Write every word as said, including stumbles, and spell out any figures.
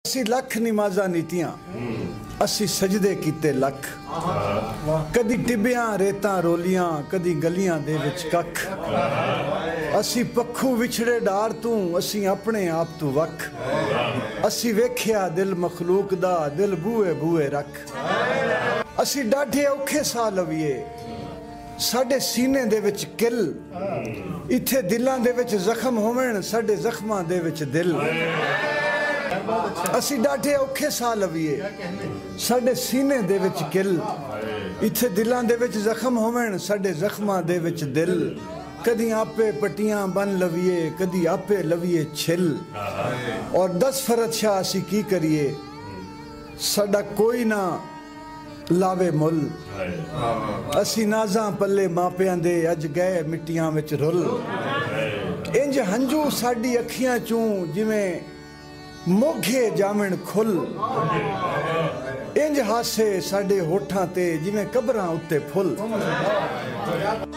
असी लख नमाज़ां नीतियां असी सजदे कीते लख कदी टिबियां रेतां रोलियां कदी गलियां दे विच कख असी पक्खू विछड़े डार तू असी अपने आप तू वख असी वेख्या दिल मखलूक दा दिल बूए बूए रख असी डाढे औखे सा लवीए साडे सीने दे विच किल इत्थे दिलां दे विच जख्म होवण साडे जख्मां दे विच दिल असी डाढे औखे सा लवीए साडे सीने दे विच किल इत्थे दिलां दे विच जख्म होवण साडे जख्मां दे विच दिल कदी आपे पट्टियां बन लवीए कदी आपे लवीए छिल और दस फरत शाह असी की करिए साडा कोई ना लावे मुल असी नाज़ां पल्ले मापियां दे अज गए मिट्टियां विच रुल इंज हंजू साडी अखियां चूं जिवें मोघे जामण खुल इंज हासे साडे होठां ते जिवें कबरां उत्ते फुल।